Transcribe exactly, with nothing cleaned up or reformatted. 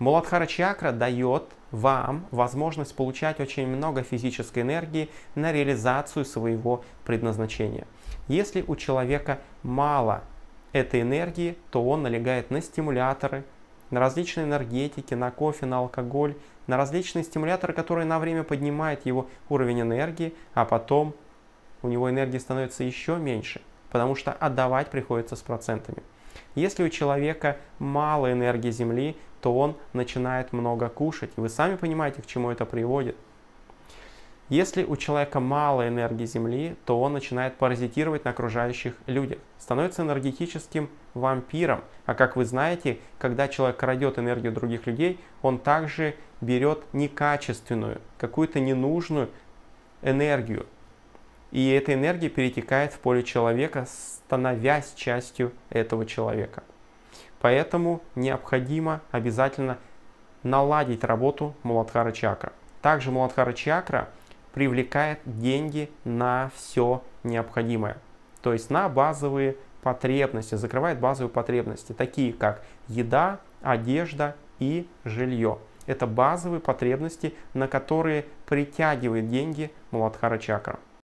Муладхара чакра дает вам возможность получать очень много физической энергии на реализацию своего предназначения. Если у человека мало этой энергии, то он налегает на стимуляторы, на различные энергетики, на кофе, на алкоголь, на различные стимуляторы, которые на время поднимают его уровень энергии, а потом у него энергии становится еще меньше, потому что отдавать приходится с процентами. Если у человека мало энергии Земли, то он начинает много кушать. И вы сами понимаете, к чему это приводит. Если у человека мало энергии Земли, то он начинает паразитировать на окружающих людях, становится энергетическим вампиром. А как вы знаете, когда человек крадет энергию других людей, он также берет некачественную, какую-то ненужную энергию. И эта энергия перетекает в поле человека, становясь частью этого человека. Поэтому необходимо обязательно наладить работу Муладхара чакры. Также Муладхара чакра привлекает деньги на все необходимое. То есть на базовые потребности, закрывает базовые потребности, такие как еда, одежда и жилье. Это базовые потребности, на которые притягивает деньги Муладхара чакра.